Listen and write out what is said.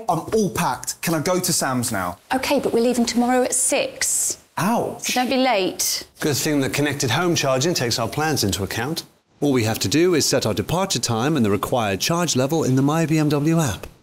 I'm all packed. Can I go to Sam's now? OK, but we're leaving tomorrow at 6. Ouch. So don't be late. Good thing that connected home charging takes our plans into account. All we have to do is set our departure time and the required charge level in the My BMW app.